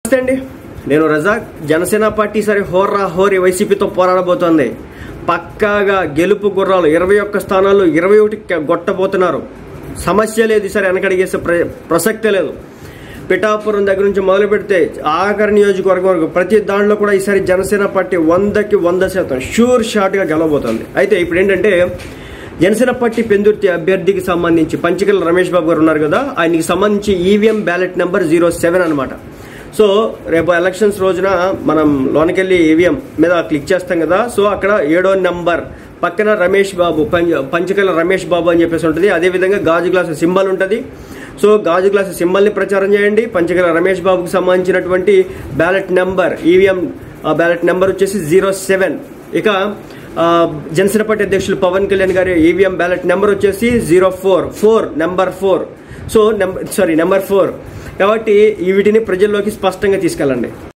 నమస్తే అండి, నేను రజాక్. జనసేన పార్టీ సరే హోర్రా హోరీ వైసీపీతో పోరాడబోతోంది. పక్కాగా గెలుపు గుర్రాలు 21 స్థానాల్లో 21 గొట్టబోతున్నారు. సమస్య లేదు, ఈసారి వెనకడిగేసే ప్రసక్తే లేదు. పిఠాపురం దగ్గర నుంచి మొదలు పెడితే ఆఖరి నియోజకవర్గం వరకు ప్రతి దాంట్లో కూడా ఈసారి జనసేన పార్టీ 100కి 100% షూర్ షాట్గా గెలవబోతోంది. అయితే ఇప్పుడు ఏంటంటే జనసేన పార్టీ పెందుర్తి అభ్యర్థికి సంబంధించి పంచకర్ల రమేష్ బాబు గారు ఉన్నారు కదా, ఆయనకి సంబంధించి ఈవీఎం బ్యాలెట్ నెంబర్ 07 అనమాట. సో రేపు ఎలక్షన్స్ రోజున మనం లోనకెళ్ళి ఈవీఎం మీద క్లిక్ చేస్తాం కదా, సో అక్కడ 7వ నెంబర్ పక్కన రమేష్ బాబు, పంచకర్ల రమేష్ బాబు అని చెప్పేసి ఉంటుంది. అదేవిధంగా గాజు గ్లాసు సింబల్ ఉంటుంది. సో గాజు గ్లాసు సింబల్ని ప్రచారం చేయండి. పంచకర్ల రమేష్ బాబుకి సంబంధించినటువంటి ballot number, EVM ballot number వచ్చేసి 07. ఇక జనసేన పార్టీ అధ్యక్షులు పవన్ కళ్యాణ్ గారి ఈవీఎం బ్యాలెట్ నెంబర్ వచ్చేసి 04 నెంబర్ 4. So number 4. కాబట్టి వీటిని ప్రజల్లోకి స్పష్టంగా తీసుకెళ్ళండి.